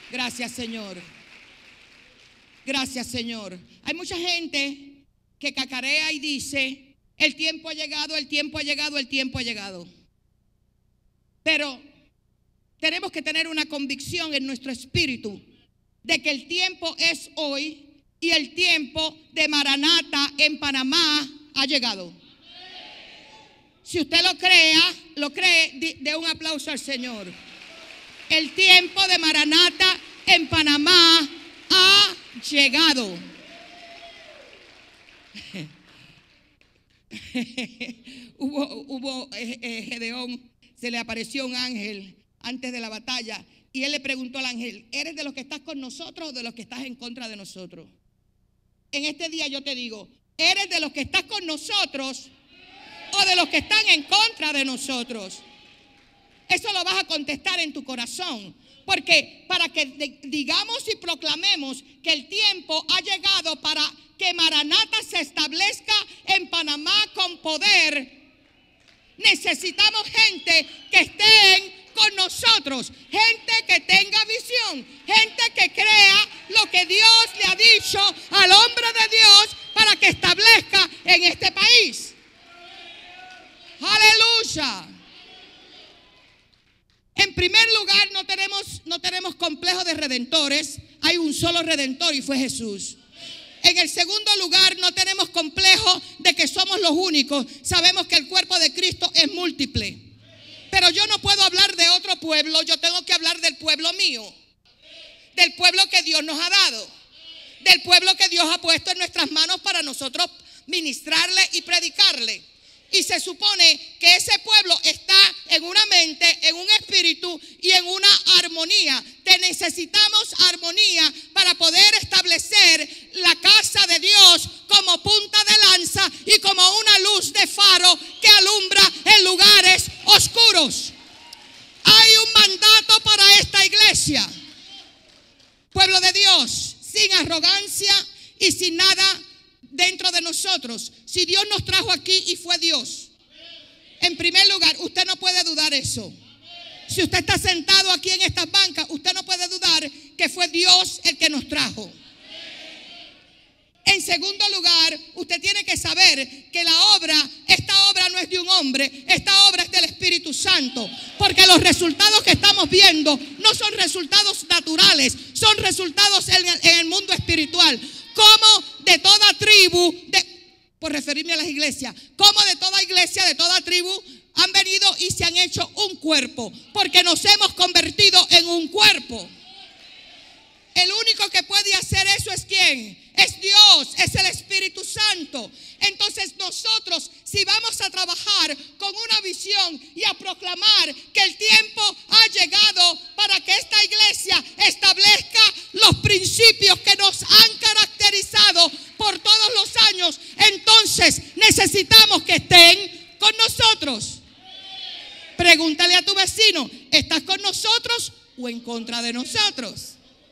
Gracias, Señor. Gracias, Señor. Hay mucha gente que cacarea y dice: el tiempo ha llegado, el tiempo ha llegado, el tiempo ha llegado. Pero tenemos que tener una convicción en nuestro espíritu de que el tiempo es hoy y el tiempo de Maranata en Panamá ha llegado. Si usted lo cree, dé un aplauso al Señor. El tiempo de Maranata en Panamá ha llegado. Gedeón, se le apareció un ángel antes de la batalla y él le preguntó al ángel: ¿eres de los que estás con nosotros o de los que estás en contra de nosotros? En este día yo te digo: ¿eres de los que estás con nosotros o de los que están en contra de nosotros? Eso lo vas a contestar en tu corazón, porque para que digamos y proclamemos que el tiempo ha llegado para que Maranata se establezca en Panamá con poder, necesitamos gente que estén con nosotros, gente que tenga visión, gente que crea lo que Dios le ha dicho al hombre de Dios para que establezca en este país. Aleluya. En primer lugar, no tenemos complejo de redentores. Hay un solo redentor y fue Jesús. En el segundo lugar, no tenemos complejo de que somos los únicos. Sabemos que el cuerpo de Cristo es múltiple. Pero yo no puedo hablar de otro pueblo, yo tengo que hablar del pueblo mío. Del pueblo que Dios nos ha dado. Del pueblo que Dios ha puesto en nuestras manos para nosotros ministrarle y predicarle. Y se supone que ese pueblo está en una mente, en un espíritu y en una armonía. Necesitamos armonía para poder establecer la casa de Dios como punta de lanza y como una luz de faro que alumbra en lugares oscuros. Hay un mandato para esta iglesia. Pueblo de Dios, sin arrogancia y sin nada dentro de nosotros. Si Dios nos trajo aquí y fue Dios, en primer lugar, usted no puede dudar eso. Si usted está sentado aquí en estas bancas, usted no puede dudar que fue Dios el que nos trajo. En segundo lugar, usted tiene que saber que esta obra no es de un hombre, esta obra es del Espíritu Santo. Porque los resultados que estamos viendo no son resultados naturales, son resultados en el mundo espiritual. Como de toda tribu, por referirme a las iglesias, como de toda iglesia, de toda tribu, han venido y se han hecho un cuerpo, porque nos hemos convertido en un cuerpo. El único que puede hacer eso es ¿quién? Es Dios, es el Espíritu Santo. Entonces nosotros, si vamos a trabajar con una visión y a proclamar que el tiempo ha llegado para que esta iglesia establezca los principios que nos han caracterizado por todos los años, entonces necesitamos que estén con nosotros. Pregúntale a tu vecino: ¿estás con nosotros o en contra de nosotros?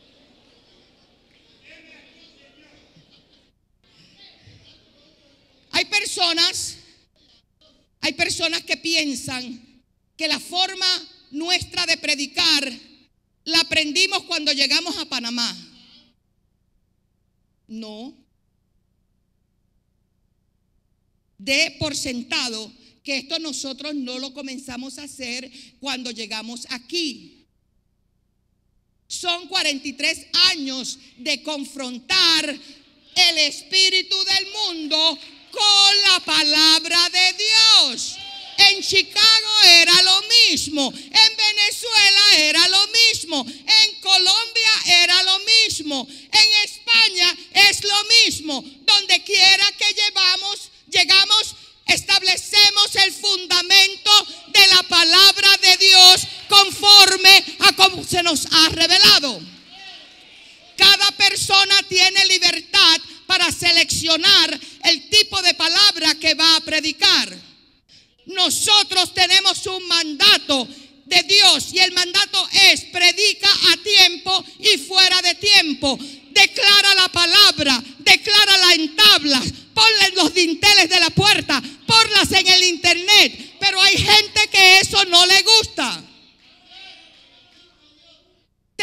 Hay personas que piensan que la forma nuestra de predicar la aprendimos cuando llegamos a Panamá. No. Dé por sentado que esto nosotros no lo comenzamos a hacer cuando llegamos aquí. Son 43 años de confrontar el espíritu del mundo con la palabra de Dios. En Chicago era lo mismo, en Venezuela era lo mismo, en Colombia era lo mismo, en España es lo mismo. Donde quiera que llegamos, establecemos el fundamento de la palabra de Dios conforme a como se nos ha revelado. Cada persona tiene libertad para seleccionar el tipo de palabra que va a predicar. Nosotros tenemos un mandato de Dios y el mandato es: predica a tiempo y fuera de tiempo. Declara la palabra, declárala en tablas, ponla en los dinteles de la puerta, ponlas en el internet. Pero hay gente que eso no le gusta.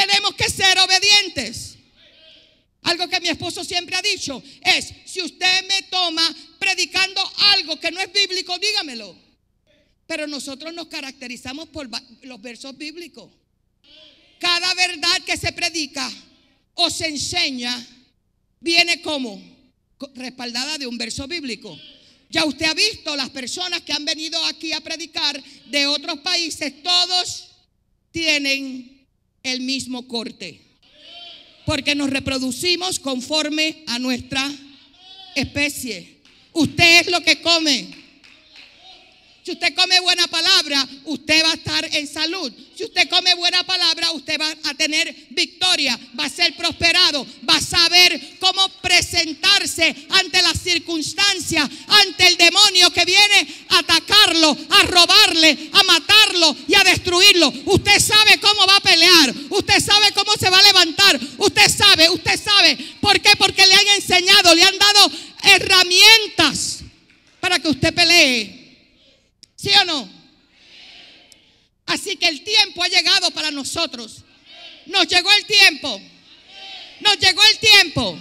tenemos que ser obedientes. Algo que mi esposo siempre ha dicho es: si usted me toma predicando algo que no es bíblico, dígamelo. Pero nosotros nos caracterizamos por los versos bíblicos. Cada verdad que se predica o se enseña viene como respaldada de un verso bíblico. Ya usted ha visto las personas que han venido aquí a predicar de otros países, todos tienen el mismo corte, porque nos reproducimos conforme a nuestra especie. Usted es lo que come. Si usted come buena palabra, usted va a estar en salud. Si usted come buena palabra, usted va a tener victoria, va a ser prosperado, va a saber cómo presentarse ante las circunstancias, ante el demonio que viene a atacarlo, a robarle, a matarlo y a destruirlo. Usted sabe cómo va a pelear, usted sabe cómo se va a levantar, usted sabe. ¿Por qué? Porque le han enseñado, le han dado herramientas para que usted pelee. ¿Sí o no? Así que el tiempo ha llegado para nosotros. Nos llegó el tiempo. Nos llegó el tiempo.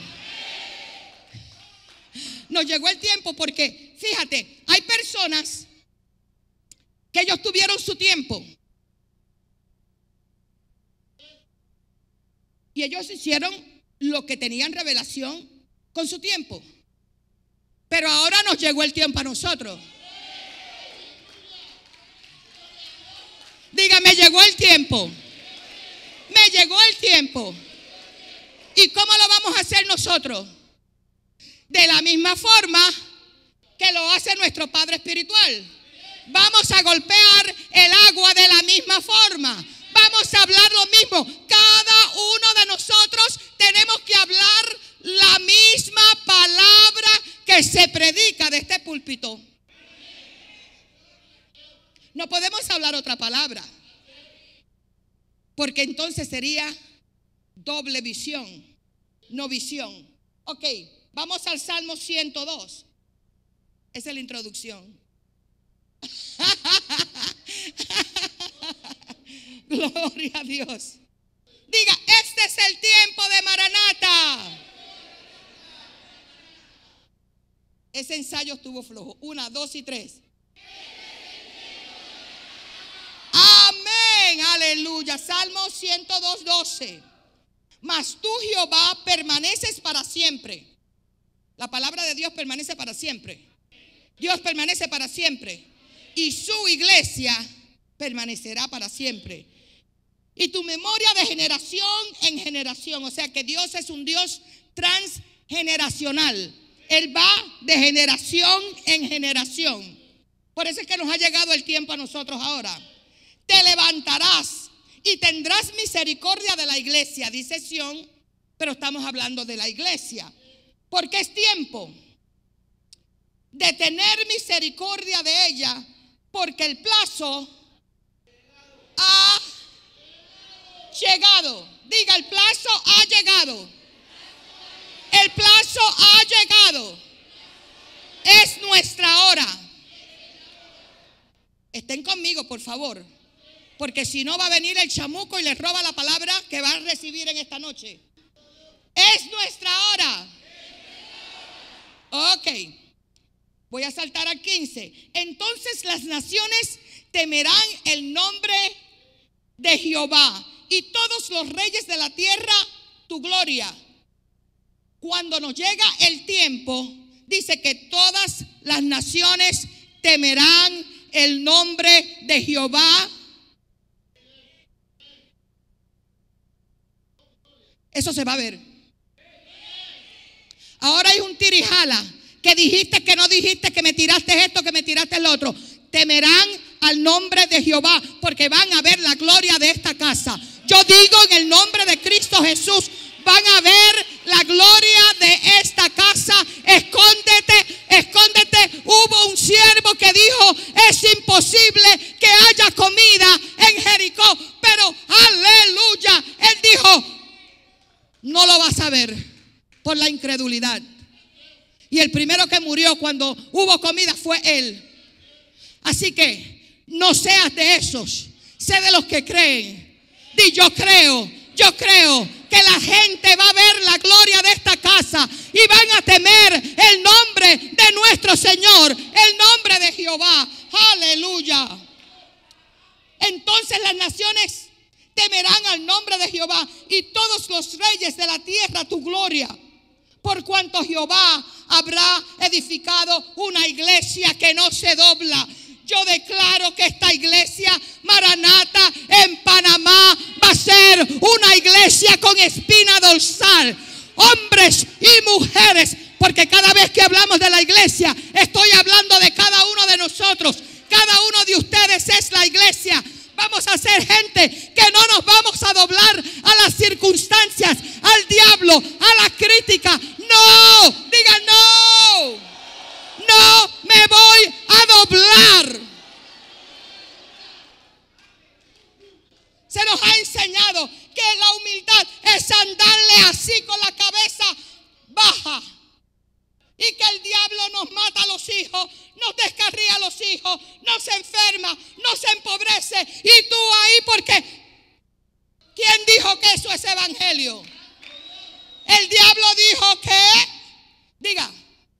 Nos llegó el tiempo porque, fíjate, hay personas que ellos tuvieron su tiempo. Y ellos hicieron lo que tenían revelación con su tiempo. Pero ahora nos llegó el tiempo a nosotros. Diga, me llegó el tiempo. Me llegó el tiempo. ¿Y cómo lo vamos a hacer nosotros? De la misma forma que lo hace nuestro Padre Espiritual. Vamos a golpear el agua de la misma forma. Vamos a hablar lo mismo. Cada uno de nosotros tenemos que hablar la misma palabra que se predica de este púlpito. No podemos hablar otra palabra, porque entonces sería doble visión, no visión. Ok, vamos al Salmo 102. Esa es la introducción. Gloria a Dios. Diga, este es el tiempo de Maranata. Ese ensayo estuvo flojo. 1, 2 y 3. Amén, aleluya. Salmo 102, 12. Mas tú, Jehová, permaneces para siempre. La palabra de Dios permanece para siempre. Dios permanece para siempre. Y su iglesia permanecerá para siempre. Y tu memoria de generación en generación. O sea que Dios es un Dios transgeneracional. Él va de generación en generación. Por eso es que nos ha llegado el tiempo a nosotros ahora. Te levantarás y tendrás misericordia de la iglesia, dice Sión, pero estamos hablando de la iglesia, porque es tiempo de tener misericordia de ella, porque el plazo ha llegado. Diga, el plazo ha llegado. El plazo ha llegado. Es nuestra hora. Estén conmigo, por favor. Porque si no va a venir el chamuco y les roba la palabra que va a recibir en esta noche. Es nuestra hora. Ok. Voy a saltar al 15. Entonces las naciones temerán el nombre de Jehová y todos los reyes de la tierra tu gloria. Cuando nos llega el tiempo, dice que todas las naciones temerán el nombre de Jehová. Eso se va a ver. Ahora hay un tirijala, que dijiste, que no dijiste, que me tiraste esto, que me tiraste el otro. Temerán al nombre de Jehová, porque van a ver la gloria de esta casa. Yo digo en el nombre de Cristo Jesús, van a ver la gloria de esta casa. Escóndete, escóndete. Hubo un siervo que dijo, es imposible que haya comida en Jericó, pero aleluya, él dijo, no lo vas a ver por la incredulidad. Y el primero que murió cuando hubo comida fue él. Así que no seas de esos, sé de los que creen. Di, yo creo Yo creo que la gente va a ver la gloria de esta casa y van a temer el nombre de nuestro Señor, el nombre de Jehová. Aleluya. Entonces las naciones temerán al nombre de Jehová y todos los reyes de la tierra tu gloria. Por cuanto Jehová habrá edificado una iglesia que no se dobla. Yo declaro que esta iglesia Maranata en Panamá va a ser una iglesia con espina dorsal. Hombres y mujeres, porque cada vez que hablamos de la iglesia, estoy hablando de cada uno de nosotros. Cada uno de ustedes es la iglesia. Vamos a ser gente que no nos vamos a doblar a las circunstancias, al diablo, a la crítica. No, diga no. No me voy a doblar. Se nos ha enseñado que la humildad es andarle así con la cabeza baja. Y que el diablo nos mata a los hijos, nos descarría a los hijos, nos enferma, nos empobrece. Y tú ahí, porque ¿quién dijo que eso es evangelio? El diablo dijo que, diga,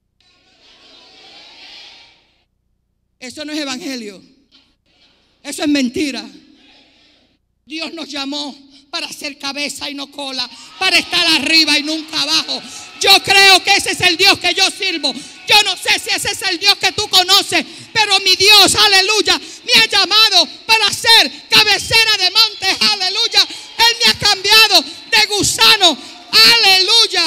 eso no es evangelio. Eso es mentira. Dios nos llamó para ser cabeza y no cola, para estar arriba y nunca abajo. Yo creo que ese es el Dios que yo sirvo. Yo no sé si ese es el Dios que tú conoces, pero mi Dios, aleluya, me ha llamado para ser cabecera de montes, aleluya. Él me ha cambiado de gusano, aleluya,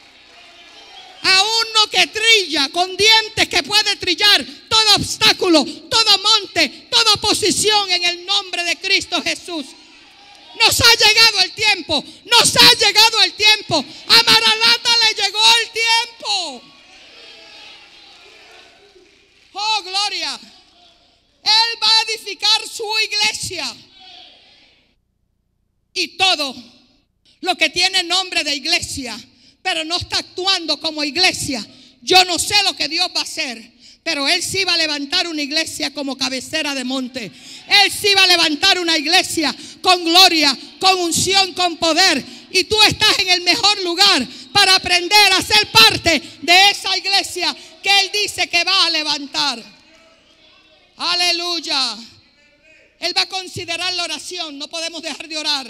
a uno que trilla con dientes, que puede trillar todo obstáculo, todo monte, toda oposición en el nombre de Cristo Jesús. Nos ha llegado el tiempo, nos ha llegado el tiempo. A Maranata le llegó el tiempo. Oh, gloria. Él va a edificar su iglesia. Y todo lo que tiene nombre de iglesia, pero no está actuando como iglesia, yo no sé lo que Dios va a hacer. Pero Él sí va a levantar una iglesia como cabecera de monte. Él sí va a levantar una iglesia con gloria, con unción, con poder. Y tú estás en el mejor lugar para aprender a ser parte de esa iglesia que Él dice que va a levantar. Aleluya. Él va a considerar la oración. No podemos dejar de orar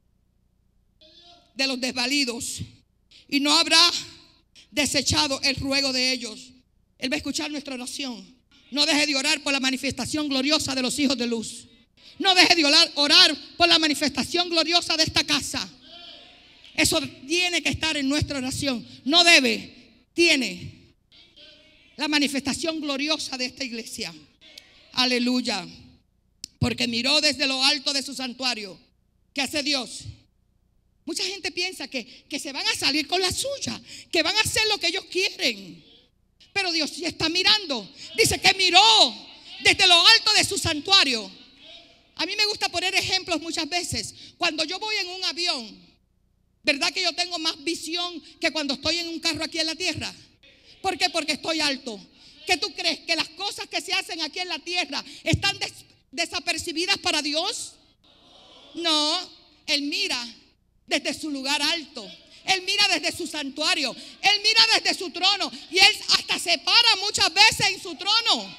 de los desvalidos. Y no habrá desechado el ruego de ellos. Él va a escuchar nuestra oración. No deje de orar por la manifestación gloriosa de los hijos de luz. No deje de orar por la manifestación gloriosa de esta casa. Eso tiene que estar en nuestra oración. No debe, tiene la manifestación gloriosa de esta iglesia. Aleluya. Porque miró desde lo alto de su santuario. ¿Qué hace Dios? Mucha gente piensa que se van a salir con la suya, que van a hacer lo que ellos quieren. Pero Dios sí está mirando. Dice que miró desde lo alto de su santuario. A mí me gusta poner ejemplos muchas veces. Cuando yo voy en un avión, ¿verdad que yo tengo más visión que cuando estoy en un carro aquí en la tierra? ¿Por qué? Porque estoy alto. ¿Qué tú crees? ¿Que las cosas que se hacen aquí en la tierra están desapercibidas para Dios? No, Él mira desde su lugar alto. Él mira desde su santuario. Él mira desde su trono. Y Él hasta se para muchas veces en su trono.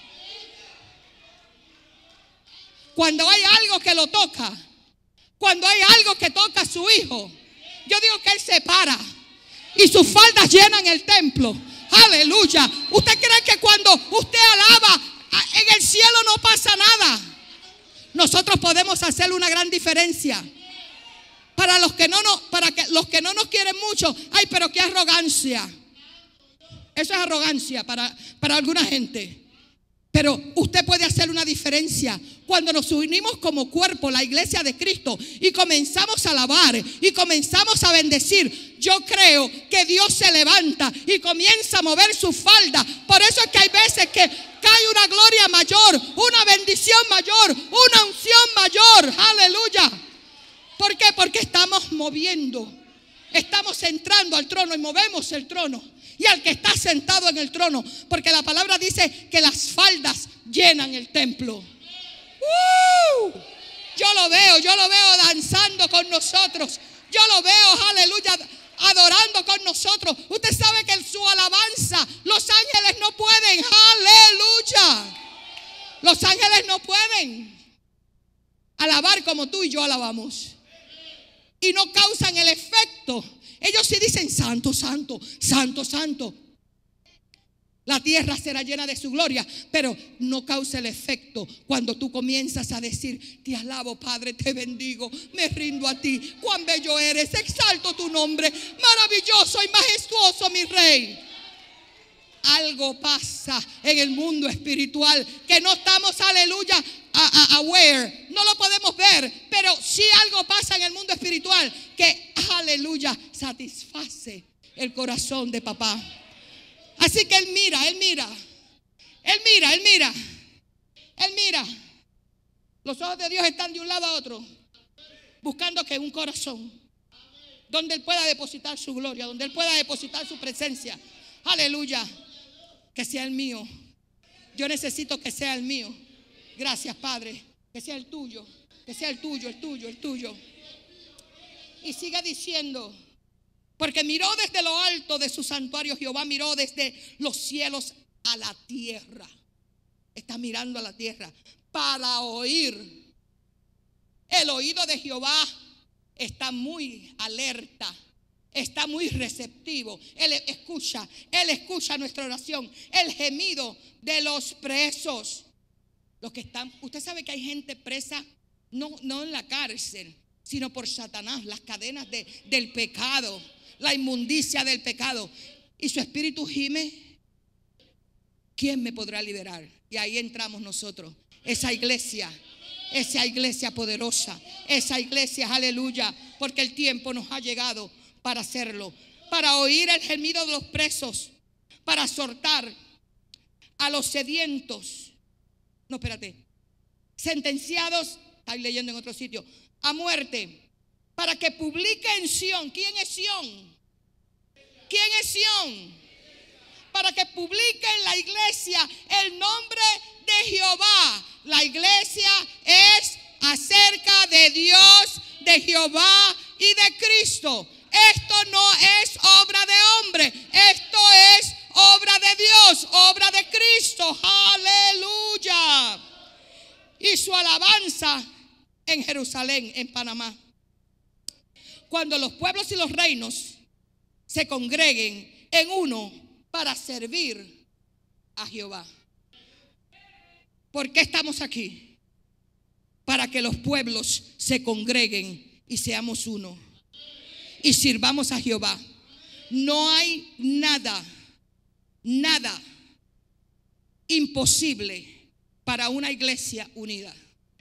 Cuando hay algo que lo toca. Cuando hay algo que toca a su hijo. Yo digo que Él se para. Y sus faldas llenan el templo. Aleluya. ¿Usted cree que cuando usted alaba en el cielo no pasa nada? Nosotros podemos hacer una gran diferencia. Para los que no nos quieren mucho, ay, pero qué arrogancia. Eso es arrogancia para alguna gente. Pero usted puede hacer una diferencia cuando nos unimos como cuerpo, la iglesia de Cristo, y comenzamos a alabar y comenzamos a bendecir. Yo creo que Dios se levanta y comienza a mover su falda. Por eso es que hay veces que cae una gloria mayor, una bendición mayor, una unción mayor. Aleluya. ¿Por qué? Porque estamos moviendo. Estamos entrando al trono y movemos el trono. Y al que está sentado en el trono. Porque la palabra dice que las faldas llenan el templo. Yo lo veo danzando con nosotros. Yo lo veo, aleluya, adorando con nosotros. Usted sabe que en su alabanza los ángeles no pueden, aleluya. Los ángeles no pueden alabar como tú y yo alabamos. Y no causan el efecto. Ellos sí dicen santo, santo, santo, santo. La tierra será llena de su gloria, pero no causa el efecto cuando tú comienzas a decir: te alabo, Padre, te bendigo, me rindo a ti, cuán bello eres, exalto tu nombre, maravilloso y majestuoso mi Rey. Algo pasa en el mundo espiritual que no estamos, aleluya, aware, no lo podemos ver, pero sí algo pasa en el mundo espiritual que, aleluya, satisface el corazón de papá. Así que él mira. Los ojos de Dios están de un lado a otro, buscando que un corazón donde Él pueda depositar su gloria, donde Él pueda depositar su presencia. Aleluya. Que sea el mío. Yo necesito que sea el mío. Gracias, Padre. Que sea el tuyo. Que sea el tuyo, el tuyo, el tuyo. Y sigue diciendo: porque miró desde lo alto de su santuario, Jehová miró desde los cielos a la tierra. Está mirando a la tierra para oír. El oído de Jehová está muy alerta, está muy receptivo. Él escucha nuestra oración, el gemido de los presos. Los que están, usted sabe que hay gente presa, no en la cárcel, sino por Satanás, las cadenas del pecado, la inmundicia del pecado, y su espíritu gime. ¿Quién me podrá liberar? Y ahí entramos nosotros, esa iglesia poderosa, esa iglesia, aleluya, porque el tiempo nos ha llegado para hacerlo, para oír el gemido de los presos, para exhortar a los sedientos, sentenciados, estoy leyendo en otro sitio, a muerte, para que publique en Sión. ¿Quién es Sión? ¿Quién es Sión? Para que publique en la iglesia el nombre de Jehová. La iglesia es acerca de Dios, de Jehová y de Cristo. Esto no es obra de hombre, esto es obra de Dios, obra de Cristo. Aleluya. Y su alabanza en Jerusalén, en Panamá. Cuando los pueblos y los reinos se congreguen en uno para servir a Jehová. ¿Por qué estamos aquí? Para que los pueblos se congreguen y seamos uno y sirvamos a Jehová. No hay nada imposible para una iglesia unida.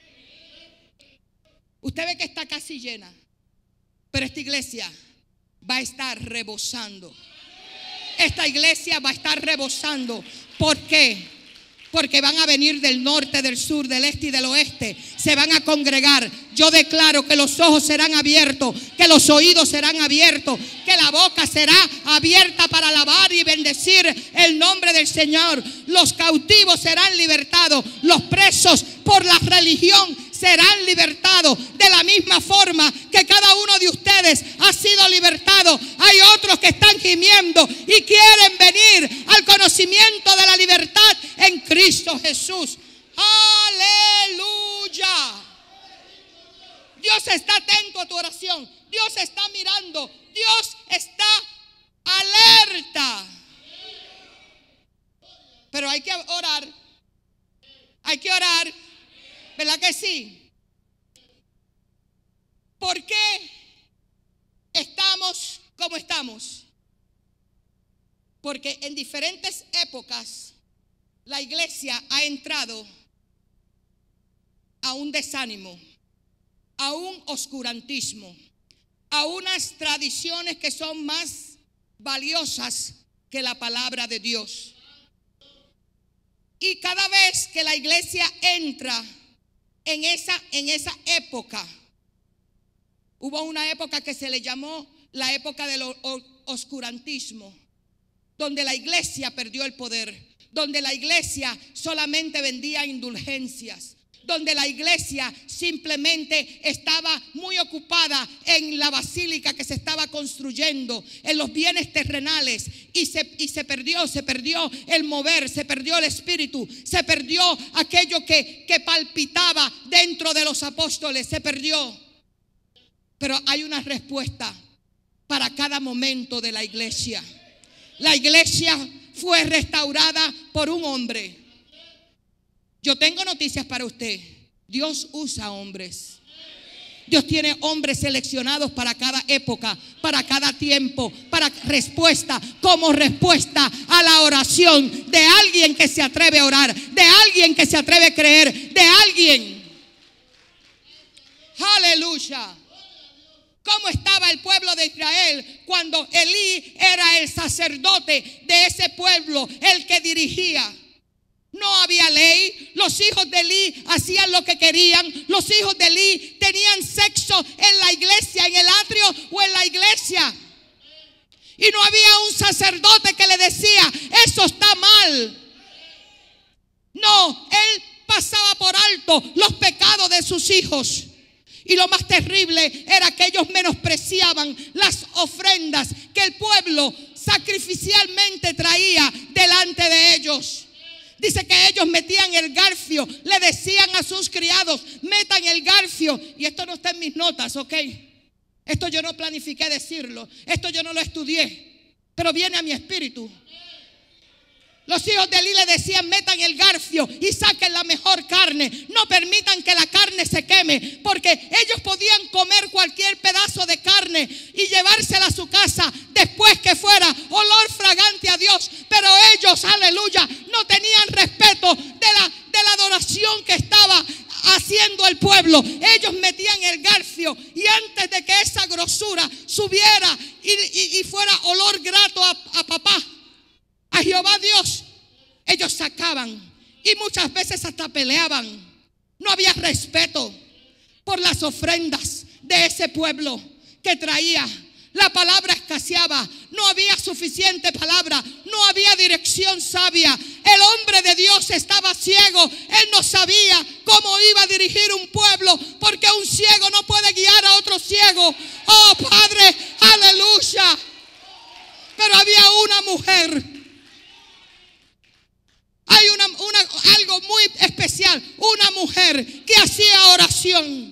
Usted ve que está casi llena, pero esta iglesia va a estar rebosando. Esta iglesia va a estar rebosando. ¿Por qué? Porque van a venir del norte, del sur, del este y del oeste. Se van a congregar. Yo declaro que los ojos serán abiertos, que los oídos serán abiertos, que la boca será abierta para alabar y bendecir el nombre del Señor. Los cautivos serán libertados. Los presos por la religión serán libertados. De la misma forma que cada uno de ustedes ha sido libertado, hay otros que están gimiendo y quieren venir al conocimiento de la libertad en Cristo Jesús. Aleluya. Dios está atento a tu oración. Dios está mirando. Dios está alerta. Pero hay que orar. Hay que orar. ¿Verdad que sí? ¿Por qué estamos como estamos? Porque en diferentes épocas la iglesia ha entrado a un desánimo, a un oscurantismo, a unas tradiciones que son más valiosas que la palabra de Dios. Y cada vez que la iglesia entra en esa época, hubo una época que se le llamó la época del oscurantismo, donde la iglesia perdió el poder, donde la iglesia solamente vendía indulgencias, donde la iglesia simplemente estaba muy ocupada en la basílica que se estaba construyendo, en los bienes terrenales, y se perdió el mover, se perdió el espíritu, se perdió aquello que palpitaba dentro de los apóstoles, se perdió. Pero hay una respuesta para cada momento de la iglesia. La iglesia fue restaurada por un hombre. Yo tengo noticias para usted. Dios usa hombres. Dios tiene hombres seleccionados para cada época, para cada tiempo, para respuesta, como respuesta a la oración de alguien que se atreve a orar, de alguien que se atreve a creer, de alguien. Aleluya. ¿Cómo estaba el pueblo de Israel cuando Elí era el sacerdote de ese pueblo, el que dirigía? No había ley. Los hijos de Elí hacían lo que querían. Los hijos de Elí tenían sexo en la iglesia, en el atrio o en la iglesia. Y no había un sacerdote que le decía, eso está mal. No, él pasaba por alto los pecados de sus hijos. Y lo más terrible era que ellos menospreciaban las ofrendas que el pueblo sacrificialmente traía delante de ellos. Dice que ellos metían el garfio, le decían a sus criados, metan el garfio. Y esto no está en mis notas, ¿ok? Esto yo no planifiqué decirlo, esto yo no lo estudié, pero viene a mi espíritu. Los hijos de Elí le decían, metan el garfio y saquen la mejor carne. No permitan que la carne se queme, porque ellos podían comer cualquier pedazo de carne y llevársela a su casa después que fuera olor fragante a Dios. Pero ellos, aleluya, no tenían respeto de la adoración que estaba haciendo el pueblo. Ellos metían el garfio y antes de que esa grosura subiera y fuera olor grato a papá, a Jehová Dios, ellos sacaban y muchas veces hasta peleaban. No había respeto por las ofrendas de ese pueblo que traía. La palabra escaseaba, no había suficiente palabra, no había dirección sabia. El hombre de Dios estaba ciego, él no sabía cómo iba a dirigir un pueblo, porque un ciego no puede guiar a otro ciego. Oh Padre, aleluya. Pero había una mujer. Hay algo muy especial, una mujer que hacía oración.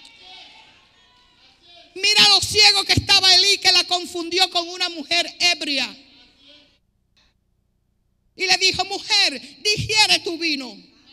Mira lo ciego que estaba Elí, que la confundió con una mujer ebria. Y le dijo, mujer, digiere tu vino.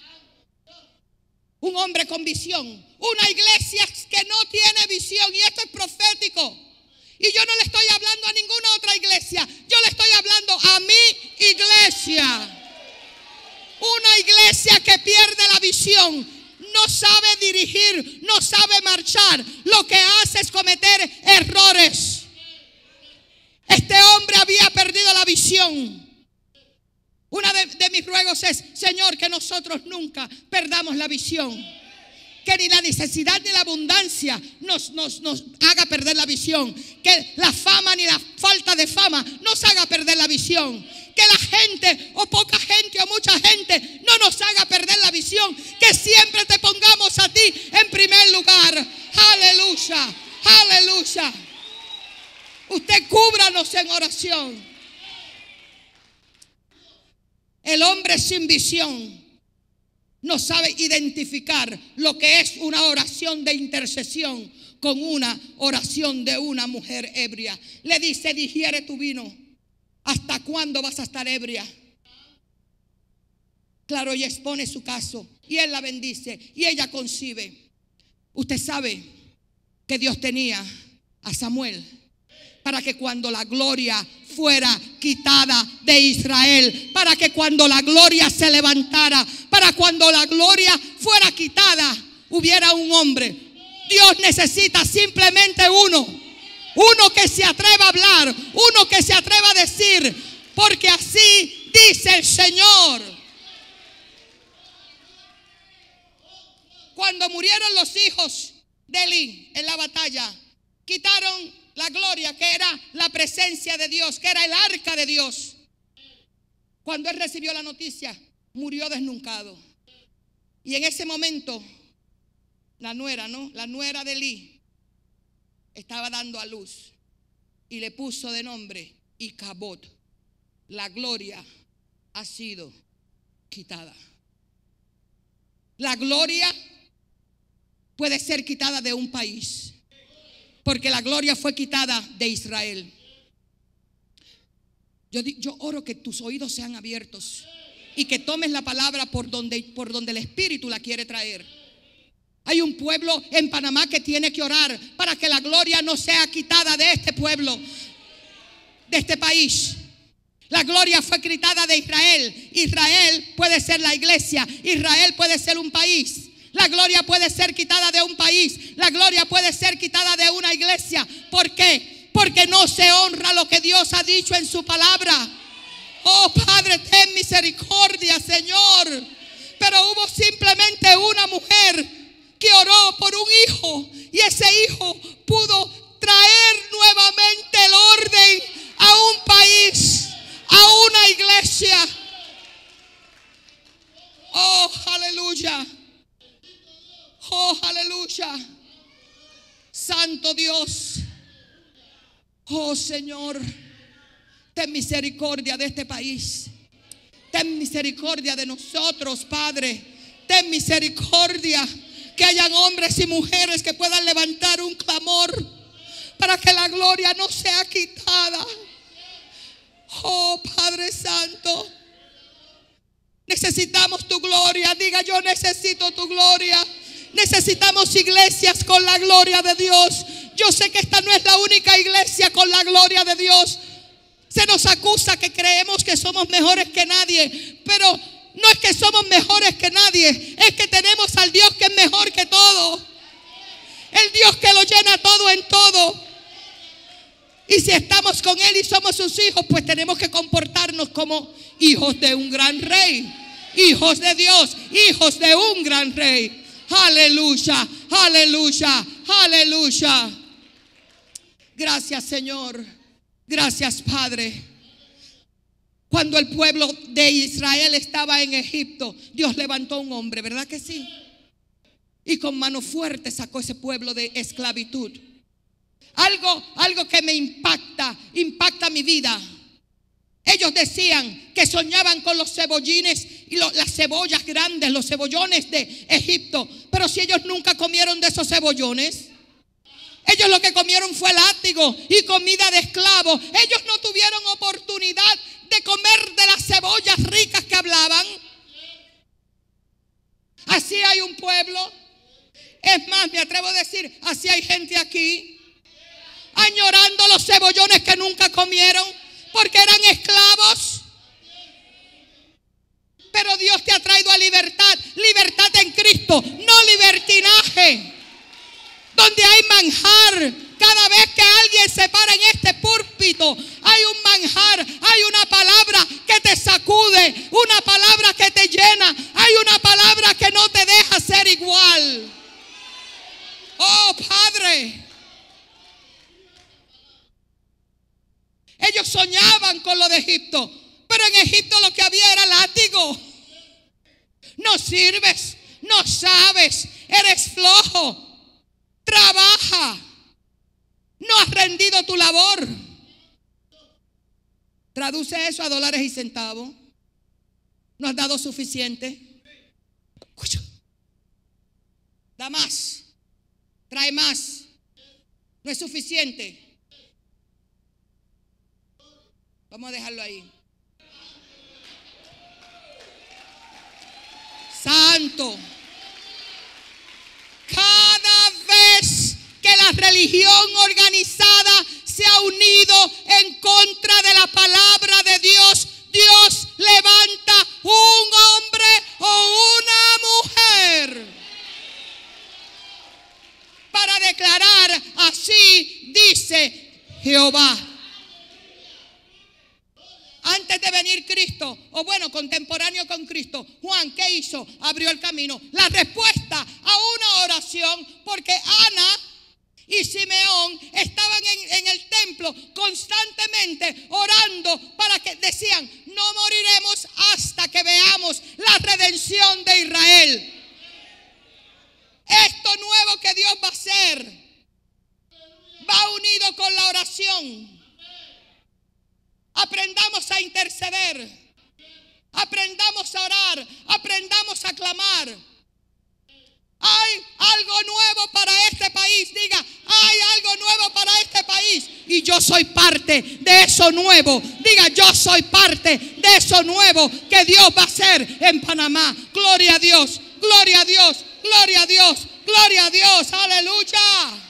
Un hombre con visión. Una iglesia que no tiene visión, y esto es profético. Y yo no le estoy hablando a ninguna otra iglesia, yo le estoy hablando a mi iglesia. Una iglesia que pierde la visión, no sabe dirigir, no sabe marchar, lo que hace es cometer errores. Este hombre había perdido la visión. Una de mis ruegos es, Señor, que nosotros nunca perdamos la visión. Que ni la necesidad ni la abundancia nos haga perder la visión. Que la fama ni la falta de fama nos haga perder la visión. Que la gente o poca gente o mucha gente no nos haga perder la visión. Que siempre te pongamos a ti en primer lugar. Aleluya, aleluya. Usted cúbranos en oración. El hombre sin visión no sabe identificar lo que es una oración de intercesión con una oración de una mujer ebria. Le dice, digiere tu vino. ¿Hasta cuándo vas a estar ebria? Claro, ella expone su caso y él la bendice y ella concibe. Usted sabe que Dios tenía a Samuel para que cuando la gloria fuera quitada de Israel, para que cuando la gloria se levantara, para cuando la gloria fuera quitada, hubiera un hombre. Dios necesita simplemente uno que se atreva a hablar, uno que se atreva a decir, porque así dice el Señor. Cuando murieron los hijos de Elí en la batalla, quitaron la gloria, que era la presencia de Dios, que era el arca de Dios. Cuando él recibió la noticia, murió desnucado. Y en ese momento, la nuera de Elí estaba dando a luz y le puso de nombre Icabod. La gloria ha sido quitada. La gloria puede ser quitada de un país, porque la gloria fue quitada de Israel. Yo oro que tus oídos sean abiertos y que tomes la palabra por donde el Espíritu la quiere traer. Hay un pueblo en Panamá que tiene que orar para que la gloria no sea quitada de este pueblo, de este país. La gloria fue quitada de Israel. Israel puede ser la iglesia. Israel puede ser un país. La gloria puede ser quitada de un país. La gloria puede ser quitada de una iglesia. ¿Por qué? Porque no se honra lo que Dios ha dicho en su palabra. Oh Padre, ten misericordia, Señor. Pero hubo simplemente una mujer que oró por un hijo, y ese hijo pudo traer nuevamente el orden a un país, a una iglesia. Oh, aleluya. Oh, aleluya. Santo Dios. Oh, Señor, ten misericordia de este país. Ten misericordia de nosotros, Padre. Ten misericordia. Que hayan hombres y mujeres que puedan levantar un clamor para que la gloria no sea quitada. Oh, Padre Santo, necesitamos tu gloria. Diga: yo necesito tu gloria. Necesitamos iglesias con la gloria de Dios. Yo sé que esta no es la única iglesia con la gloria de Dios. Se nos acusa que creemos que somos mejores que nadie, pero no es que somos mejores que nadie, es que tenemos al Dios que es mejor que todo. El Dios que lo llena todo en todo. Y si estamos con Él y somos sus hijos, pues tenemos que comportarnos como hijos de un gran rey. Hijos de Dios, hijos de un gran rey. Aleluya, aleluya, aleluya. Gracias, Señor. Gracias, Padre. Cuando el pueblo de Israel estaba en Egipto, Dios levantó un hombre, ¿verdad que sí? Y con mano fuerte sacó ese pueblo de esclavitud. Algo que me impacta mi vida. Ellos decían que soñaban con los cebollines y las cebollas grandes, los cebollones de Egipto. Pero si ellos nunca comieron de esos cebollones, ellos lo que comieron fue látigo y comida de esclavos. Ellos no tuvieron oportunidad de comer de las cebollas ricas que hablaban. Así hay un pueblo. Es más, me atrevo a decir, así hay gente aquí, añorando los cebollones que nunca comieron porque eran esclavos. Pero Dios te ha traído a libertad, libertad en Cristo, no libertinaje, donde hay manjar. Cada vez que alguien se para en este púlpito, hay un manjar, hay una palabra que te sacude, una palabra que te llena, hay una palabra que no te deja ser igual. Oh, Padre. Ellos soñaban con lo de Egipto, pero en Egipto lo que había era látigo. No sirves, no sabes, eres flojo, trabaja. No has rendido tu labor. Traduce eso a dólares y centavos. No has dado suficiente. Da más. Trae más. No es suficiente. Vamos a dejarlo ahí. Santo. Cada vez que la religión organizada se ha unido en contra de la palabra de Dios, Dios levanta un hombre o una mujer para declarar: así dice Jehová. Antes de venir Cristo, o bueno, contemporáneo con Cristo, Juan, ¿qué hizo? Abrió el camino. La respuesta a una oración, porque Ana y Simeón estaban en el templo constantemente orando para que decían: no moriremos hasta que veamos la redención de Israel. Aprendamos a interceder. Aprendamos a orar. Aprendamos a clamar. Hay algo nuevo para este país. Diga, hay algo nuevo para este país. Y yo soy parte de eso nuevo. Diga, yo soy parte de eso nuevo que Dios va a hacer en Panamá. Gloria a Dios, gloria a Dios, gloria a Dios, gloria a Dios. Aleluya.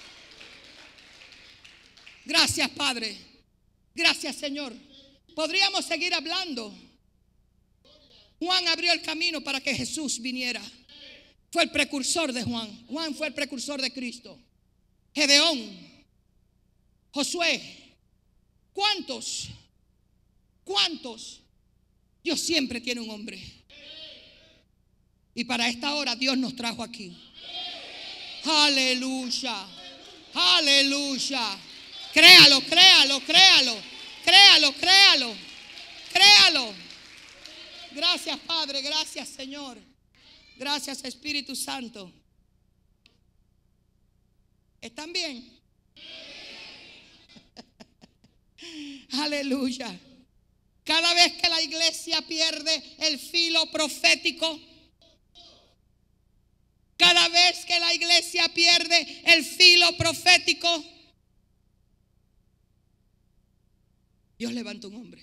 Gracias, Padre. Gracias, Señor. Podríamos seguir hablando. Juan abrió el camino para que Jesús viniera. Fue el precursor de Juan. Juan fue el precursor de Cristo. Gedeón, Josué. ¿Cuántos? Dios siempre tiene un hombre. Y para esta hora Dios nos trajo aquí. Aleluya. Aleluya. Créalo, créalo, créalo. Créalo, créalo. Créalo. Gracias, Padre. Gracias, Señor. Gracias, Espíritu Santo. ¿Están bien? Aleluya. Cada vez que la iglesia pierde el filo profético, cada vez que la iglesia pierde el filo profético, Dios levanta un hombre.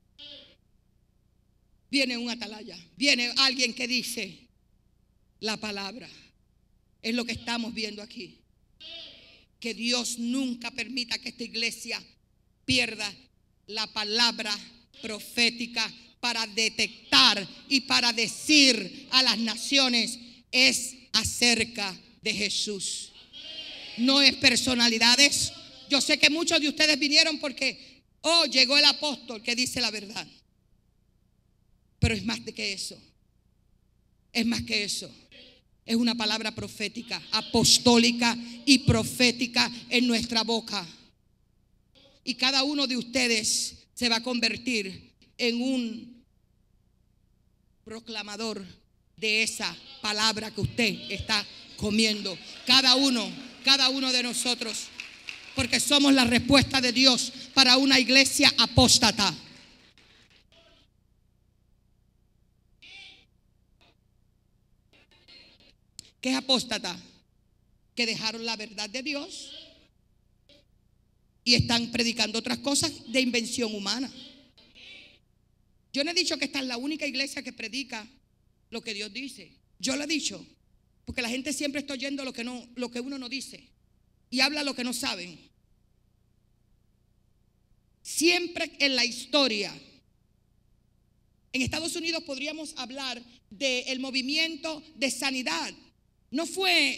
Viene un atalaya, viene alguien que dice la palabra. Es lo que estamos viendo aquí. Que Dios nunca permita que esta iglesia pierda la palabra profética para detectar y para decir a las naciones: es acerca de Jesús. No es personalidades. Yo sé que muchos de ustedes vinieron porque llegó el apóstol que dice la verdad. Pero es más que eso. Es más que eso. Es una palabra profética, apostólica y profética en nuestra boca. Y cada uno de ustedes se va a convertir en un proclamador de esa palabra que usted está comiendo. Cada uno de nosotros. Porque somos la respuesta de Dios para una iglesia apóstata. ¿Qué es apóstata? Que dejaron la verdad de Dios y están predicando otras cosas de invención humana. Yo no he dicho que esta es la única iglesia que predica lo que Dios dice. Yo lo he dicho porque la gente siempre está oyendo lo que uno no dice y habla lo que no saben. Siempre en la historia, en Estados Unidos podríamos hablar del movimiento de sanidad. No fue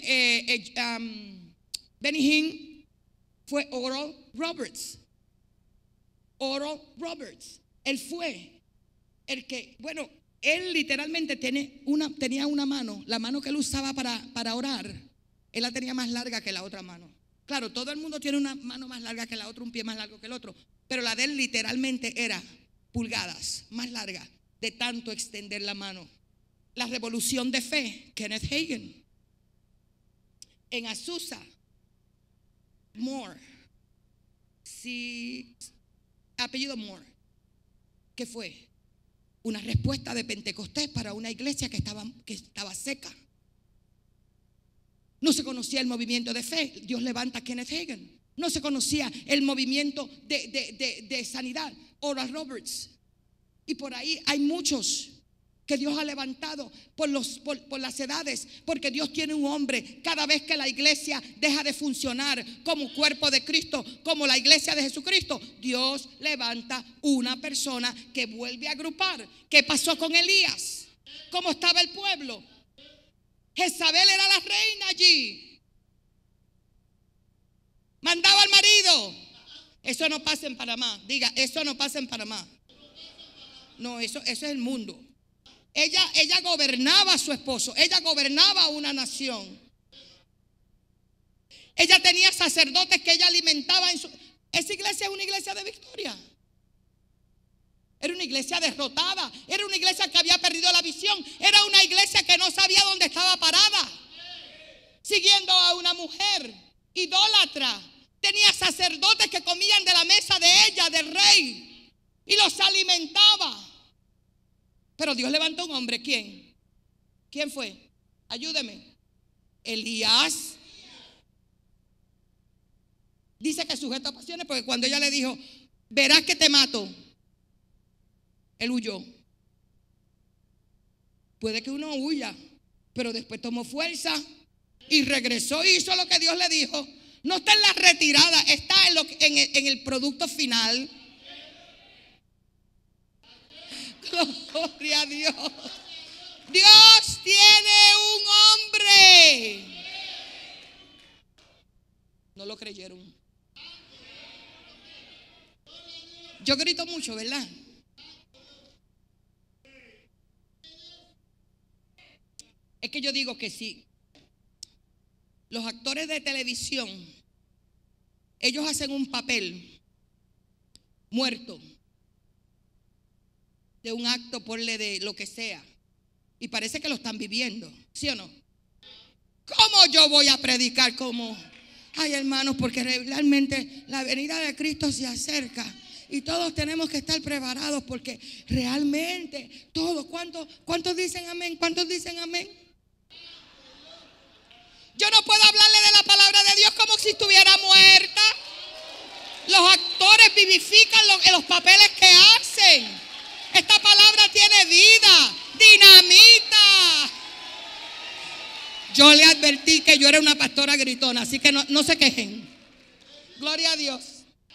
Benny Hinn, fue Oral Roberts. Oral Roberts. Él fue el que, bueno, él literalmente tenía una mano, la mano que él usaba para orar, él la tenía más larga que la otra mano. Claro, todo el mundo tiene una mano más larga que la otra, un pie más largo que el otro, pero la de él literalmente era pulgadas más larga de tanto extender la mano. La revolución de fe, Kenneth Hagin. En Azusa, Moore, sí, apellido Moore, ¿qué fue? Una respuesta de Pentecostés para una iglesia que estaba seca. No se conocía el movimiento de fe. Dios levanta a Kenneth Hagin. No se conocía el movimiento de sanidad, Oral Roberts. Y por ahí hay muchos que Dios ha levantado por las edades, porque Dios tiene un hombre. Cada vez que la iglesia deja de funcionar como cuerpo de Cristo, como la iglesia de Jesucristo, Dios levanta una persona que vuelve a agrupar. ¿Qué pasó con Elías? ¿Cómo estaba el pueblo? Jezabel era la reina allí. Mandaba al marido. Eso no pasa en Panamá. Diga, eso no pasa en Panamá. No, eso es el mundo. Ella gobernaba a su esposo. Ella gobernaba una nación. Ella tenía sacerdotes que ella alimentaba en su... Esa iglesia es una iglesia de victoria. Era una iglesia derrotada. Era una iglesia que había perdido la visión. Era una iglesia que no sabía dónde estaba parada, siguiendo a una mujer idólatra. Tenía sacerdotes que comían de la mesa de ella, del rey. y los alimentaba. Pero Dios levantó un hombre. ¿Quién? ¿Quién fue? Ayúdeme. Elías. Dice que sujeto a pasiones, porque cuando ella le dijo, verás que te mato, él huyó. Puede que uno huya, pero después tomó fuerza y regresó y hizo lo que Dios le dijo. No está en la retirada, está en el producto final. Gloria a Dios. Dios tiene un hombre. No lo creyeron. Yo grito mucho, ¿verdad? Es que yo digo que sí. Los actores de televisión, ellos hacen un papel muerto de un acto, ponle de lo que sea, y parece que lo están viviendo, ¿sí o no? ¿Cómo yo voy a predicar como? Ay, hermanos, porque realmente la venida de Cristo se acerca y todos tenemos que estar preparados, porque realmente todos, ¿cuántos dicen amén? ¿Cuántos dicen amén? Yo no puedo hablarle de la palabra de Dios como si estuviera muerta. Los actores vivifican los papeles que hacen. Esta palabra tiene vida, dinamita. Yo le advertí que yo era una pastora gritona, así que no se quejen. Gloria a Dios.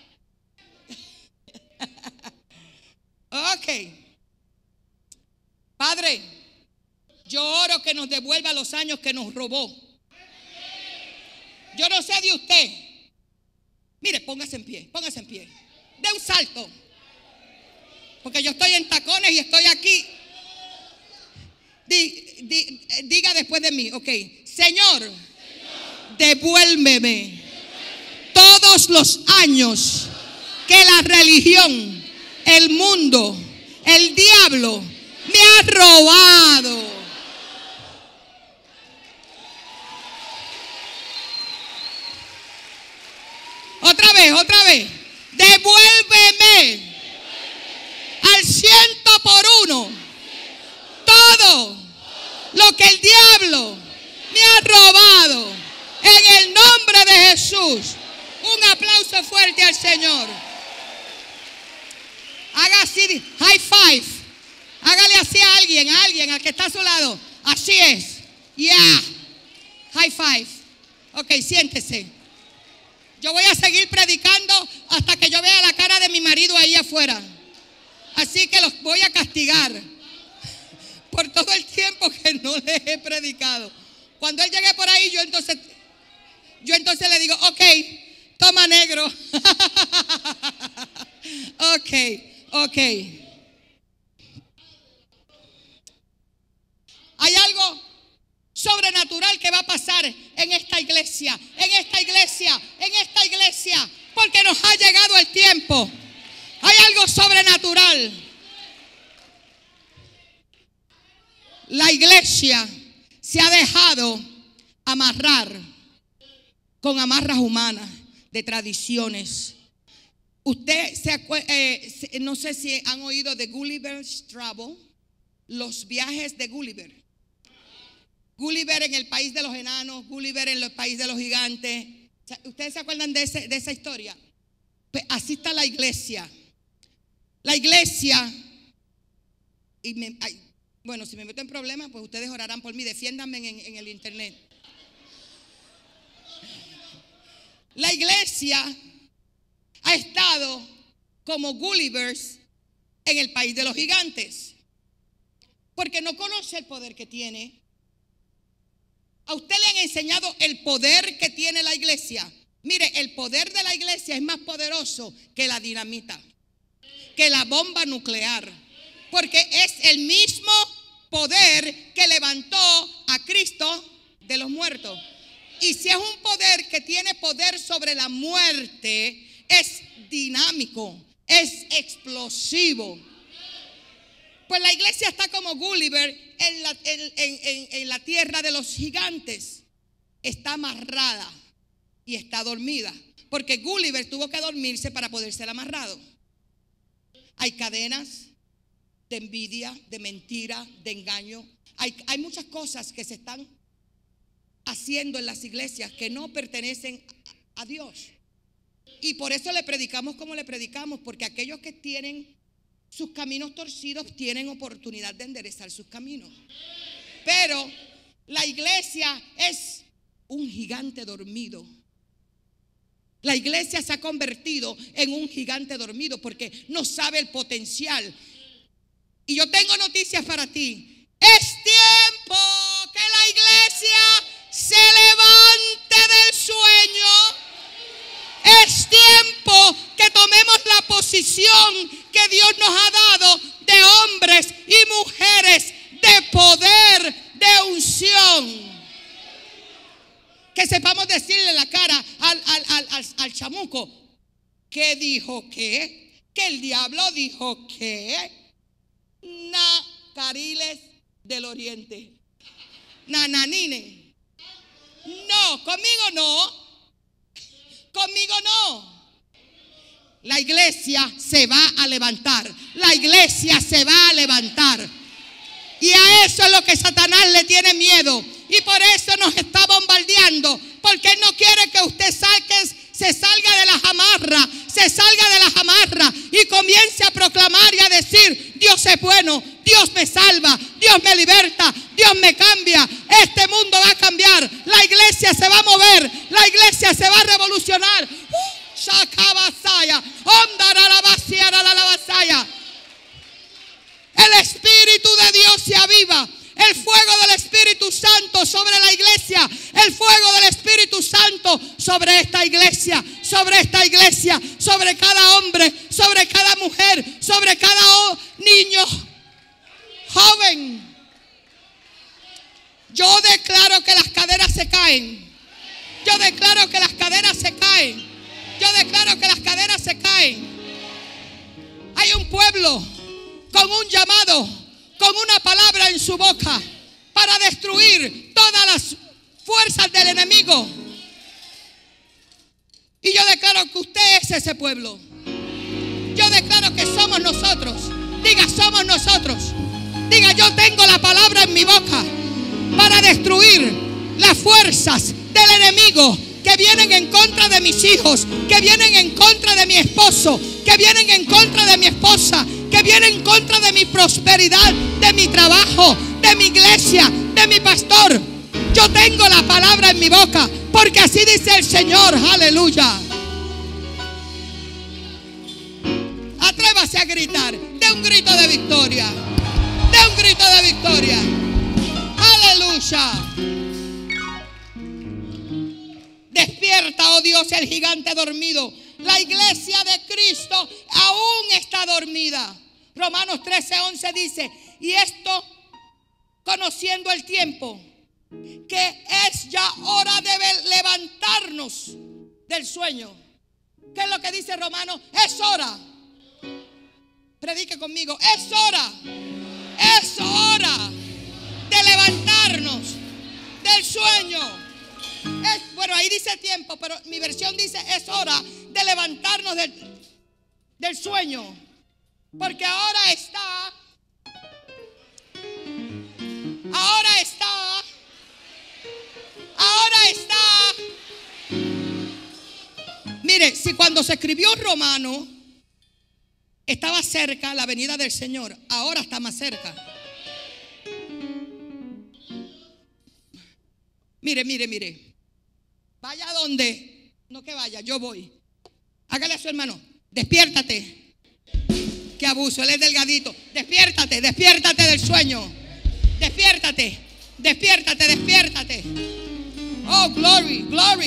Ok. Padre, yo oro que nos devuelva los años que nos robó. Yo no sé de usted. Mire, póngase en pie, póngase en pie. De un salto. Porque yo estoy en tacones y estoy aquí. Diga después de mí, ok. Señor, devuélveme todos los años que la religión, el mundo, el diablo me ha robado. Otra vez. Devuélveme al 100% todo lo que el diablo me ha robado. En el nombre de Jesús. Un aplauso fuerte al Señor. Haga así, high five. Hágale así a alguien, al que está a su lado. Así es. Yeah. High five. Ok, siéntese. Yo voy a seguir predicando hasta que yo vea la cara de mi marido ahí afuera. Así que los voy a castigar por todo el tiempo que no les he predicado. Cuando él llegue por ahí, yo entonces le digo, ok, toma negro. Ok. Hay algo sobrenatural que va a pasar en esta iglesia, porque nos ha llegado el tiempo. Hay algo sobrenatural. La iglesia se ha dejado amarrar con amarras humanas de tradiciones. Usted no sé si han oído de Gulliver's Travel, los viajes de Gulliver. Gulliver en el país de los enanos, Gulliver en el país de los gigantes. ¿Ustedes se acuerdan de esa historia? Pues así está la iglesia. La iglesia, bueno, si me meto en problemas, pues ustedes orarán por mí, defiéndanme en el internet. La iglesia ha estado como Gullivers en el país de los gigantes, porque no conoce el poder que tiene. A usted le han enseñado el poder que tiene la iglesia. Mire, el poder de la iglesia es más poderoso que la dinamita, que la bomba nuclear, porque es el mismo poder que levantó a Cristo de los muertos. Y si es un poder que tiene poder sobre la muerte, es dinámico, es explosivo. Pues la iglesia está como Gulliver en la tierra de los gigantes. Está amarrada y está dormida, porque Gulliver tuvo que dormirse para poder ser amarrado. Hay cadenas de envidia, de mentira, de engaño. Hay muchas cosas que se están haciendo en las iglesias que no pertenecen a Dios. Y por eso le predicamos como le predicamos, porque aquellos que tienen sus caminos torcidos tienen oportunidad de enderezar sus caminos. Pero la iglesia es un gigante dormido. La iglesia se ha convertido en un gigante dormido porque no sabe el potencial. Y yo tengo noticias para ti. Es tiempo que la iglesia se levante del sueño. Es tiempo que tomemos la posición que Dios nos ha dado de hombres y mujeres de poder, de unción. Que sepamos decirle en la cara al chamuco que dijo que el diablo dijo que Cariles del Oriente, nananine. No, conmigo no. Conmigo no. La iglesia se va a levantar. La iglesia se va a levantar. Y a eso es lo que Satanás le tiene miedo. Y por eso nos está bombardeando. Porque Él no quiere que usted se salga de las amarras. Se salga de las amarras y comience a proclamar y a decir: Dios es bueno, Dios me salva, Dios me liberta, Dios me cambia. Este mundo va a cambiar. La iglesia se va a mover. La iglesia se va a revolucionar. El Espíritu de Dios se aviva. El fuego del Espíritu Santo sobre la iglesia. El fuego del Espíritu Santo sobre esta iglesia. Sobre esta iglesia. Sobre cada hombre. Sobre cada mujer. Sobre cada niño. Joven. Yo declaro que las cadenas se caen. Yo declaro que las cadenas se caen. Yo declaro que las cadenas se caen. Hay un pueblo con un llamado, con una palabra en su boca para destruir todas las fuerzas del enemigo. Y yo declaro que usted es ese pueblo. Yo declaro que somos nosotros. Diga, somos nosotros. Diga, yo tengo la palabra en mi boca para destruir las fuerzas del enemigo que vienen en contra de mis hijos, que vienen en contra de mi esposo, que vienen en contra de mi esposa, que vienen en contra de mi prosperidad, de mi trabajo, de mi iglesia, de mi pastor. Yo tengo la palabra en mi boca, porque así dice el Señor. Aleluya. Atrévase a gritar. De un grito de victoria. De un grito de victoria. Aleluya. Despierta, oh Dios, el gigante dormido. La iglesia de Cristo aún está dormida. Romanos 13:11 dice: y esto conociendo el tiempo, que es ya hora de levantarnos del sueño. ¿Qué es lo que dice Romanos? Es hora. Predique conmigo. Es hora. Es hora de levantarnos del sueño. Bueno, ahí dice tiempo, pero mi versión dice: es hora de levantarnos del sueño. Porque ahora está. Mire, si cuando se escribió Romano estaba cerca la venida del Señor, ahora está más cerca. Mire. Vaya a donde, no que vaya, yo voy. Hágale a su hermano: despiértate. Qué abuso, él es delgadito. Despiértate del sueño. Despiértate. Oh, glory.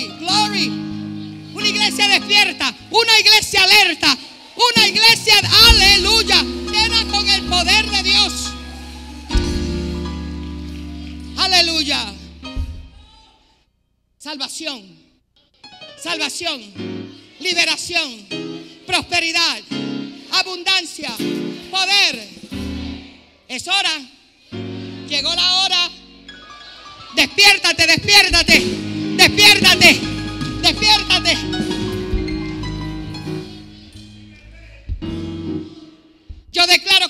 Una iglesia despierta, una iglesia alerta, una iglesia, aleluya, llena con el poder de Dios. Aleluya. Salvación, liberación, prosperidad, abundancia, poder. Es hora. Llegó la hora. Despiértate.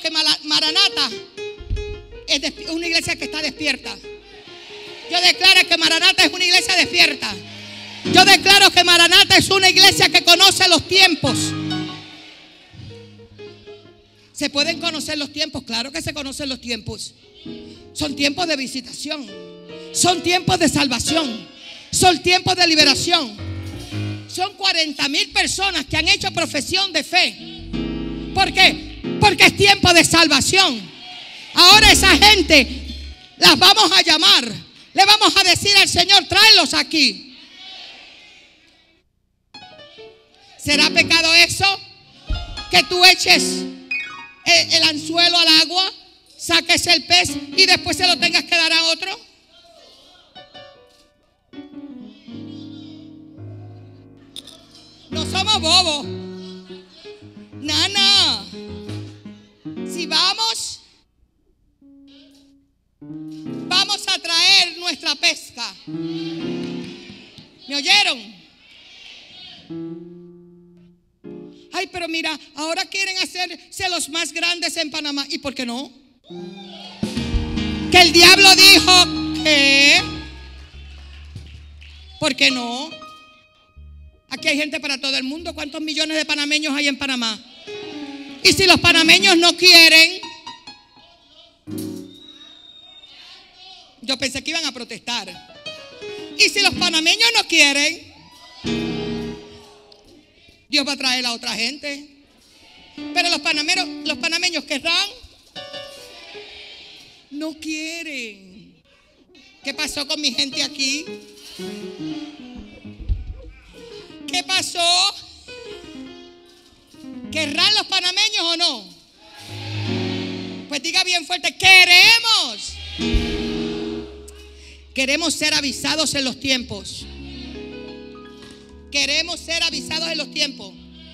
que Maranata es una iglesia que está despierta. Yo declaro que Maranata es una iglesia despierta. Yo declaro que Maranata es una iglesia que conoce los tiempos. ¿Se pueden conocer los tiempos? Claro que se conocen los tiempos. Son tiempos de visitación. Son tiempos de salvación. Son tiempos de liberación. Son 40,000 personas que han hecho profesión de fe. ¿Por qué? Porque es tiempo de salvación. Ahora esa gente las vamos a llamar. Le vamos a decir al Señor, tráelos aquí. ¿Será pecado eso? Que tú eches el anzuelo al agua, saques el pez y después se lo tengas que dar a otro. No somos bobos. Nana, si vamos a traer nuestra pesca. ¿Me oyeron? Ay, pero mira, ahora quieren hacerse los más grandes en Panamá. ¿Y por qué no? Que el diablo dijo que. ¿Por qué no? Aquí hay gente para todo el mundo. ¿Cuántos millones de panameños hay en Panamá? Y si los panameños no quieren, yo pensé que iban a protestar. Y si los panameños no quieren, Dios va a traer a otra gente. Pero los panameños querrán. No quieren. ¿Qué pasó con mi gente aquí? ¿Qué pasó? ¿Querrán los panameños o no? Pues diga bien fuerte, queremos. Queremos ser avisados en los tiempos. Queremos ser avisados en los tiempos.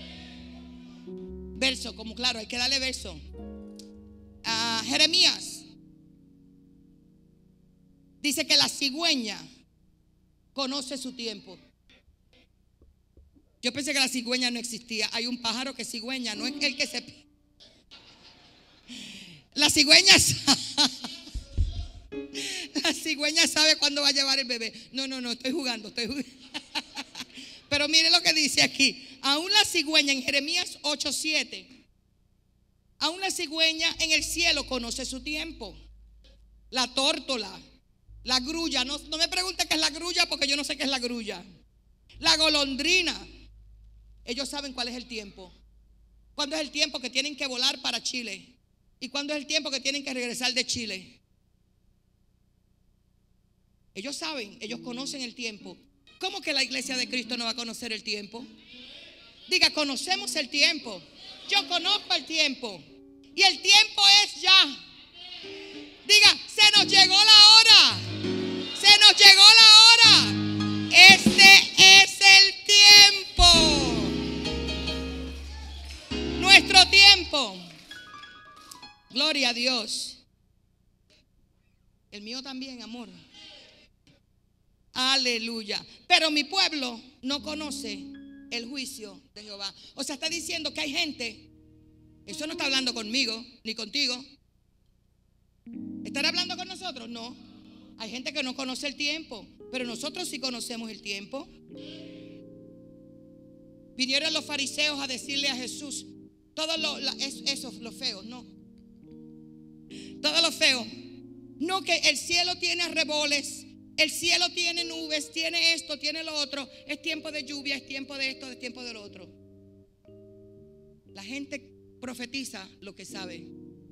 Verso, como claro, hay que darle verso. Jeremías dice que la cigüeña conoce su tiempo. Yo pensé que la cigüeña no existía. Hay un pájaro que cigüeña, no es el que se... La cigüeña sabe cuándo va a llevar el bebé. No, estoy jugando. Pero mire lo que dice aquí. Aún la cigüeña en Jeremías 8:7. Aún la cigüeña en el cielo conoce su tiempo. La tórtola, la grulla. No me pregunte qué es la grulla porque yo no sé qué es la grulla. La golondrina. Ellos saben cuál es el tiempo. ¿Cuándo es el tiempo que tienen que volar para Chile? ¿Y cuándo es el tiempo que tienen que regresar de Chile? Ellos saben, ellos conocen el tiempo. ¿Cómo que la iglesia de Cristo no va a conocer el tiempo? Diga, conocemos el tiempo. Yo conozco el tiempo. Y el tiempo es ya. Diga, se nos llegó la hora. Se nos llegó la hora. Este es el tiempo. Nuestro tiempo. Gloria a Dios. El mío también, amor. Aleluya. Pero mi pueblo no conoce el juicio de Jehová. O sea, está diciendo que hay gente. Eso no está hablando conmigo ni contigo. ¿Estará hablando con nosotros? No. Hay gente que no conoce el tiempo, pero nosotros sí conocemos el tiempo. Vinieron los fariseos a decirle a Jesús, todos los feos, no. Todos los feos. No, que el cielo tiene arreboles. El cielo tiene nubes, tiene esto, tiene lo otro. Es tiempo de lluvia, es tiempo de esto, es tiempo de lo otro. La gente profetiza lo que sabe.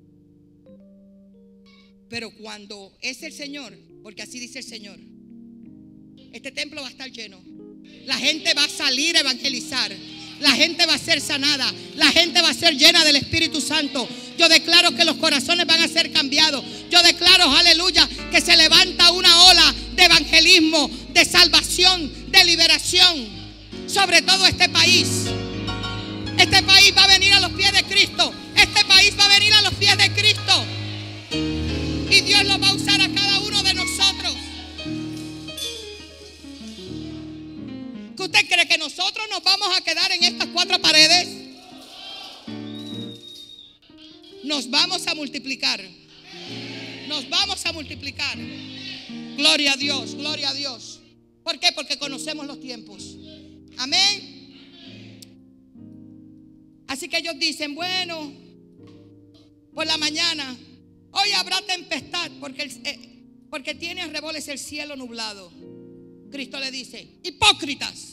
Pero cuando es el Señor, porque así dice el Señor, este templo va a estar lleno. La gente va a salir a evangelizar. La gente va a ser sanada. La gente va a ser llena del Espíritu Santo. Yo declaro que los corazones van a ser cambiados. Yo declaro, aleluya, que se levanta una ola de evangelismo, de salvación, de liberación sobre todo este país. Este país va a venir a los pies de Cristo. Este país va a venir a los pies de Cristo. Y Dios lo va a usar a cada uno de nosotros. ¿Qué usted cree que nosotros nos vamos a quedar en estas cuatro paredes? nos vamos a multiplicar. Nos vamos a multiplicar. Gloria a Dios, gloria a Dios. ¿Por qué? Porque conocemos los tiempos. Amén. Así que ellos dicen, bueno, por la mañana, hoy habrá tempestad porque tiene a revoles el cielo nublado. Cristo le dice, hipócritas.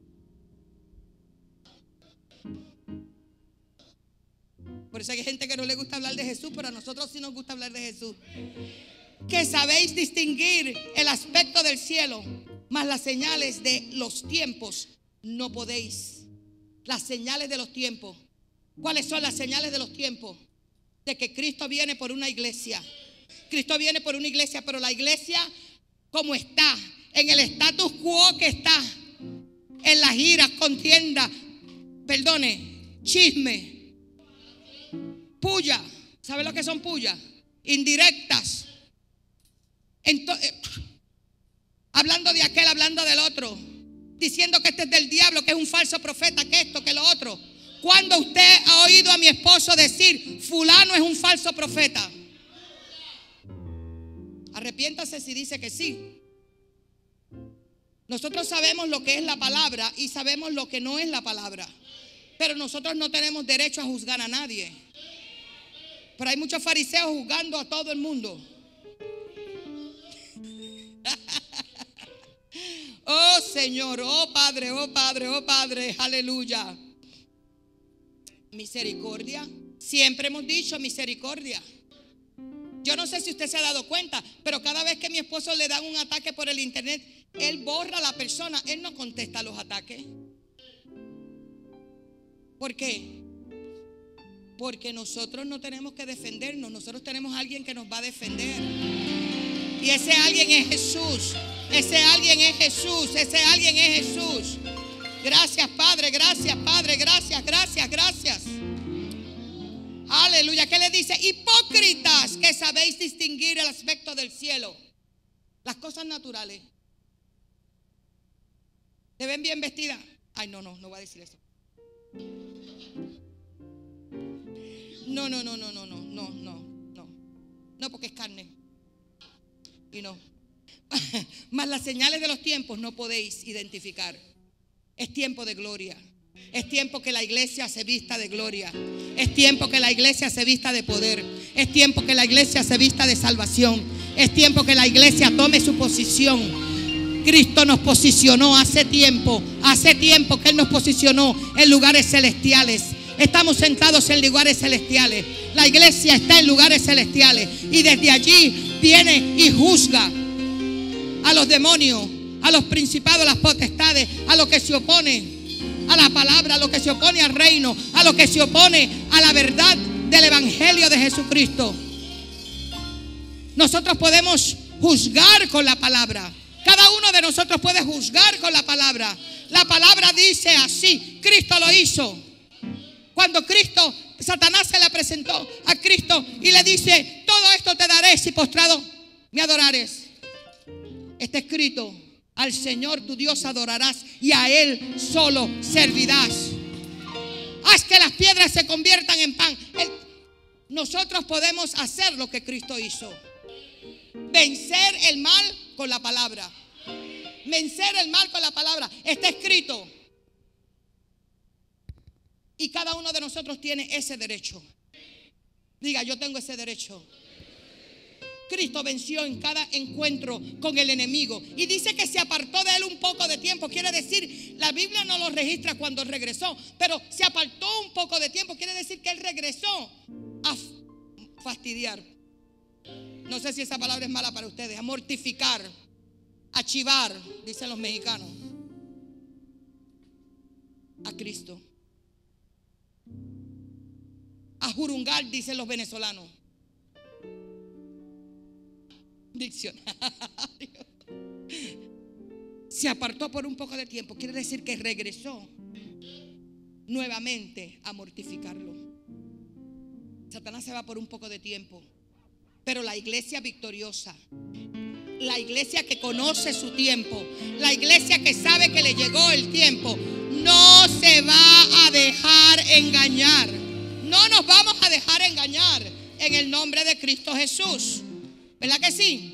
Por eso hay gente que no le gusta hablar de Jesús, pero a nosotros sí nos gusta hablar de Jesús. Que sabéis distinguir el aspecto del cielo, mas las señales de los tiempos no podéis. Las señales de los tiempos. ¿Cuáles son las señales de los tiempos? De que Cristo viene por una iglesia. Cristo viene por una iglesia, pero la iglesia como está, en el status quo que está, en las iras, contienda, chisme, puya. ¿Sabe lo que son pullas? Indirectas. Hablando de aquel, hablando del otro, diciendo que este es del diablo, que es un falso profeta, que esto, que lo otro. ¿Cuándo usted ha oído a mi esposo decir, fulano es un falso profeta? Arrepiéntase si dice que sí. Nosotros sabemos lo que es la palabra y sabemos lo que no es la palabra. Pero nosotros no tenemos derecho a juzgar a nadie. Pero hay muchos fariseos juzgando a todo el mundo. Oh Señor, oh Padre, oh Padre, oh Padre, aleluya. Misericordia. Siempre hemos dicho misericordia. Yo no sé si usted se ha dado cuenta, pero cada vez que mi esposo le dan un ataque por el internet, él borra a la persona, él no contesta los ataques. ¿Por qué? Porque nosotros no tenemos que defendernos, nosotros tenemos a alguien que nos va a defender. Y ese alguien es Jesús. Ese alguien es Jesús. Ese alguien es Jesús. Gracias, Padre. Gracias, Padre. Gracias, gracias, gracias. Aleluya. ¿Qué le dice? Hipócritas, que sabéis distinguir el aspecto del cielo. Las cosas naturales. ¿Te ven bien vestida? Ay, no voy a decir eso. No, porque es carne. Y no. Mas las señales de los tiempos no podéis identificar. Es tiempo de gloria. Es tiempo que la iglesia se vista de gloria. Es tiempo que la iglesia se vista de poder. Es tiempo que la iglesia se vista de salvación. Es tiempo que la iglesia tome su posición. Cristo nos posicionó hace tiempo que Él nos posicionó en lugares celestiales. Estamos sentados en lugares celestiales. La iglesia está en lugares celestiales. Y desde allí viene y juzga a los demonios, a los principados, a las potestades, a lo que se opone a la palabra, a lo que se opone al reino, a lo que se opone a la verdad del evangelio de Jesucristo. Nosotros podemos juzgar con la palabra. Cada uno de nosotros puede juzgar con la palabra. La palabra dice así. Cristo lo hizo. Cuando Satanás se le presentó a Cristo y le dice, todo esto te daré si postrado me adorares. Está escrito, al Señor tu Dios adorarás y a Él solo servirás. Haz que las piedras se conviertan en pan. Nosotros podemos hacer lo que Cristo hizo. Vencer el mal con la palabra. Vencer el mal con la palabra. Está escrito. Y cada uno de nosotros tiene ese derecho. Diga, yo tengo ese derecho. Cristo venció en cada encuentro con el enemigo. Y dice que se apartó de él un poco de tiempo. Quiere decir, la Biblia no lo registra cuando regresó, pero se apartó un poco de tiempo. Quiere decir que él regresó a fastidiar. No sé si esa palabra es mala para ustedes. A mortificar, a chivar, dicen los mexicanos. A Cristo. A jurungar, dicen los venezolanos. Diccionario. Se apartó por un poco de tiempo. Quiere decir que regresó nuevamente a mortificarlo. Satanás se va por un poco de tiempo, pero la iglesia victoriosa, la iglesia que conoce su tiempo, la iglesia que sabe que le llegó el tiempo, no se va a dejar engañar. No nos vamos a dejar engañar en el nombre de Cristo Jesús. ¿Verdad que sí?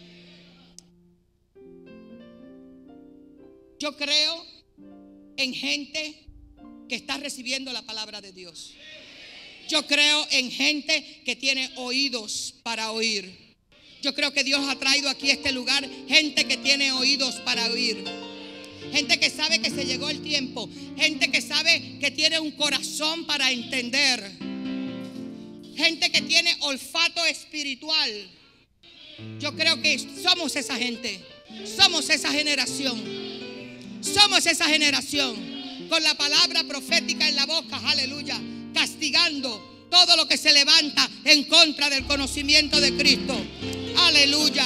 Yo creo en gente que está recibiendo la palabra de Dios. Yo creo en gente que tiene oídos para oír. Yo creo que Dios ha traído aquí a este lugar gente que tiene oídos para oír. Gente que sabe que se llegó el tiempo. Gente que sabe que tiene un corazón para entender. Gente que tiene olfato espiritual. Yo creo que somos esa gente. Somos esa generación. Somos esa generación. Con la palabra profética en la boca. Aleluya. Castigando todo lo que se levanta en contra del conocimiento de Cristo. Aleluya.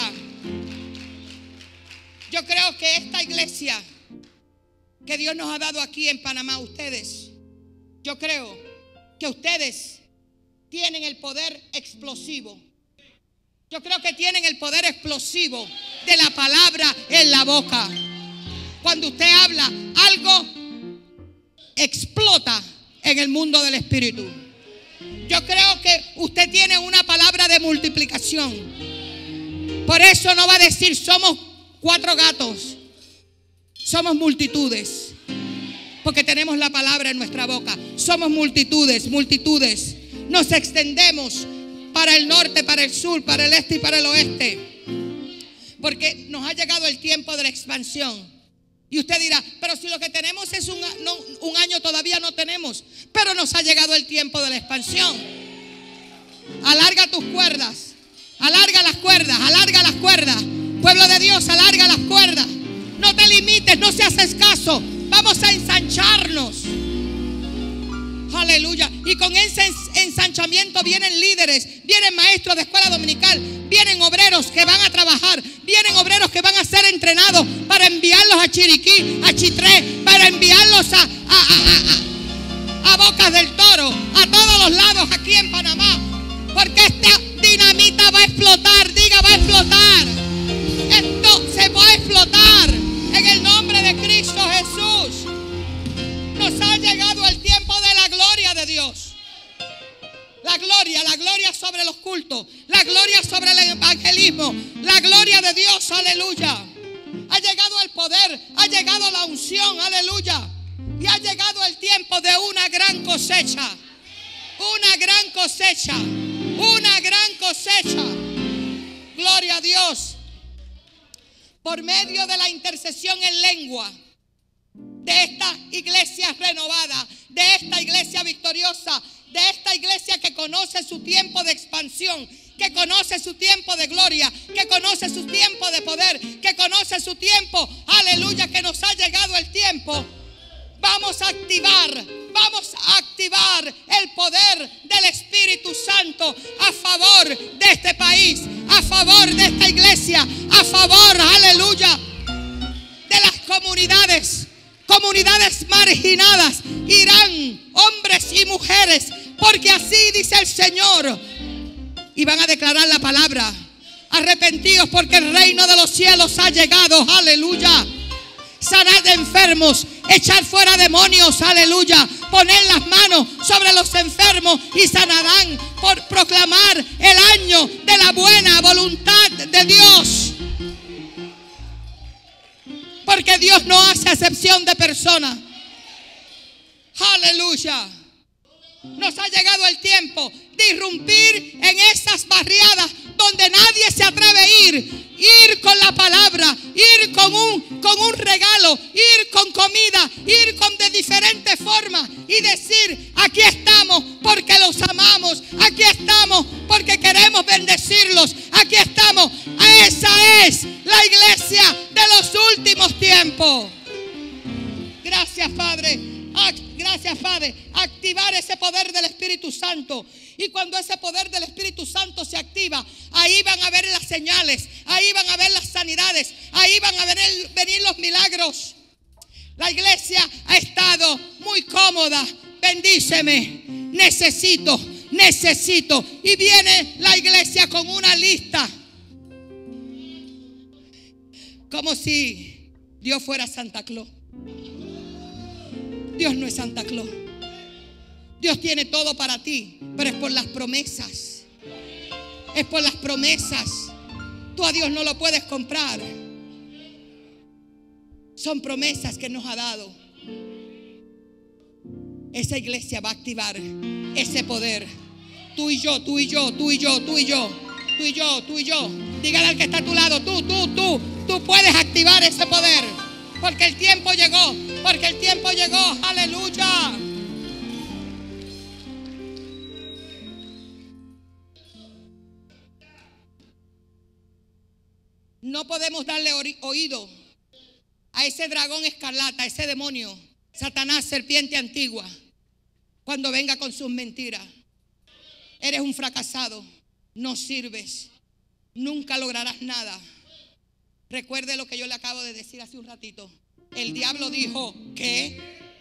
Yo creo que esta iglesia que Dios nos ha dado aquí en Panamá, ustedes, yo creo que ustedes tienen el poder explosivo. Yo creo que tienen el poder explosivo de la palabra en la boca. Cuando usted habla, algo explota en el mundo del espíritu. Yo creo que usted tiene una palabra de multiplicación. Por eso no va a decir somos 4 gatos. Somos multitudes. Porque tenemos la palabra en nuestra boca. Somos multitudes, multitudes. Nos extendemos para el norte, para el sur, para el este y para el oeste. Porque nos ha llegado el tiempo de la expansión. Y usted dirá, pero si lo que tenemos es un año, todavía no tenemos. Pero nos ha llegado el tiempo de la expansión. Alarga tus cuerdas. Alarga las cuerdas, alarga las cuerdas. Pueblo de Dios, alarga las cuerdas. No te limites, no seas escaso. Vamos a ensancharnos. Aleluya. Y con ese ensanchamiento vienen líderes, vienen maestros de escuela dominical, vienen obreros que van a trabajar, vienen obreros que van a ser entrenados para enviarlos a Chiriquí, a Chitré, para enviarlos a Bocas del Toro, a todos los lados aquí en Panamá. Porque esta dinamita va a explotar, diga, va a explotar. Esto se va a explotar en el nombre de Cristo Jesús. Nos ha llegado el tiempo de la gloria de Dios. La gloria sobre los cultos, la gloria sobre el evangelismo, la gloria de Dios, aleluya. Ha llegado el poder, ha llegado la unción, aleluya. Y ha llegado el tiempo de una gran cosecha. Una gran cosecha, una gran cosecha. Gloria a Dios. Por medio de la intercesión en lengua de esta iglesia renovada, de esta iglesia victoriosa, de esta iglesia que conoce su tiempo de expansión, que conoce su tiempo de gloria, que conoce su tiempo de poder, que conoce su tiempo, aleluya, que nos ha llegado el tiempo. Vamos a activar el poder del Espíritu Santo a favor de este país, a favor de esta iglesia, a favor, aleluya, de las comunidades marginadas. Irán hombres y mujeres, porque así dice el Señor, y van a declarar la palabra: arrepentidos porque el reino de los cielos ha llegado, aleluya. Sanar enfermos, echar fuera demonios, aleluya. Poner las manos sobre los enfermos y sanarán, por proclamar el año de la buena voluntad de Dios. Porque Dios no hace acepción de personas. Aleluya. Nos ha llegado el tiempo de irrumpir en esas barriadas donde nadie se atreve a ir. Ir con la palabra, ir con un regalo, ir con comida, ir con de diferentes formas y decir: aquí estamos porque los amamos, aquí estamos porque queremos bendecirlos, aquí estamos. Esa es la iglesia de los últimos tiempos. Gracias, Padre. Gracias, Padre. Activar ese poder del Espíritu Santo. Y cuando ese poder del Espíritu Santo se activa, ahí van a ver las señales, ahí van a ver las sanidades, ahí van a venir los milagros. La iglesia ha estado muy cómoda. Bendíceme. Necesito. Y viene la iglesia con una lista. Como si Dios fuera Santa Claus. Dios no es Santa Claus. Dios tiene todo para ti, pero es por las promesas. Es por las promesas. Tú a Dios no lo puedes comprar. Son promesas que nos ha dado. Esa iglesia va a activar ese poder. Tú y yo, tú y yo, tú y yo, tú y yo, tú y yo, tú y yo. Dígale al que está a tu lado, tú puedes activar ese poder. Porque el tiempo llegó, porque el tiempo llegó. Aleluya. No podemos darle oído a ese dragón escarlata, a ese demonio, Satanás, serpiente antigua, cuando venga con sus mentiras. Eres un fracasado, no sirves, nunca lograrás nada. Recuerde lo que yo le acabo de decir hace un ratito. El diablo dijo que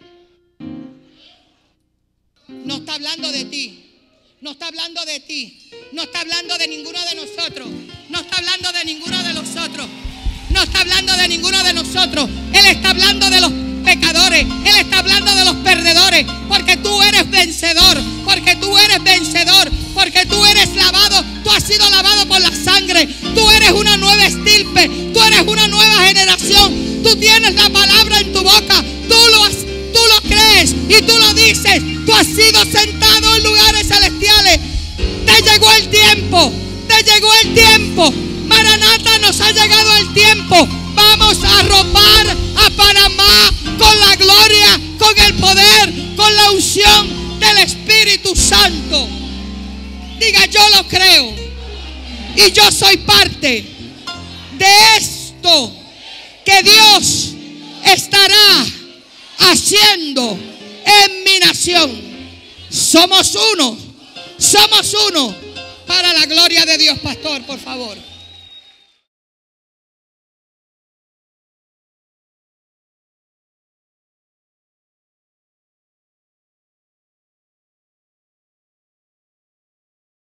no está hablando de ti. No está hablando de ti. No está hablando de ninguno de nosotros. No está hablando de ninguno de nosotros. No está hablando de ninguno de nosotros. Él está hablando de los pecadores. Él está hablando de los perdedores. Porque tú eres vencedor. Porque tú eres vencedor. Porque tú eres lavado. Tú has sido lavado por la sangre. Tú eres una nueva estirpe. Tú eres una nueva generación. Tú tienes la palabra en tu boca. Tú lo crees y tú lo dices. Tú has sido sentado en lugares celestiales. Te llegó el tiempo. Te llegó el tiempo. Maranata, nos ha llegado el tiempo. Vamos a arropar a Panamá con la gloria, con el poder, con la unción del Espíritu Santo. Diga, yo lo creo. Y yo soy parte de esto que Dios estará haciendo en mi nación. Somos uno para la gloria de Dios, pastor, por favor.